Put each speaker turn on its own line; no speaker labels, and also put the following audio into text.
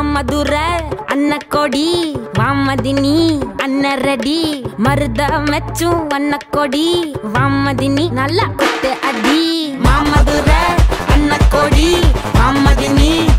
மதுர அன்னக்கொடி வாமதினி அன்னரடி மருத மெச்சும் அன்னக்கொடி வாமதினி நல்லா குத்து அடி மாமதுர அன்னக்கொடி வாமதினி